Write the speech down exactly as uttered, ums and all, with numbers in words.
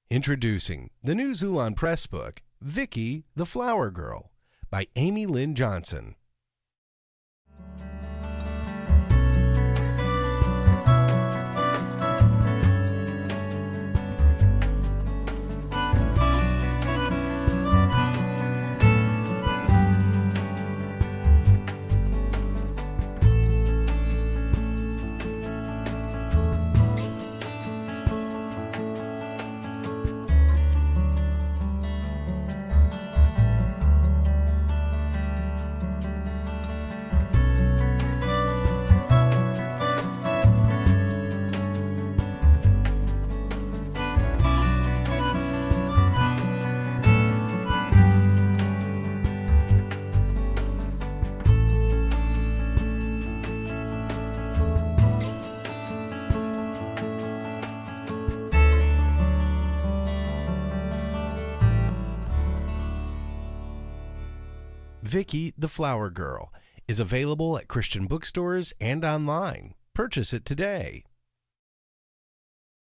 Introducing the new Xulon press book, Vicky, the Flower Girl, by Aimee-Lynn Johnson. Vicky, the Flower Girl is available at Christian bookstores and online. Purchase it today.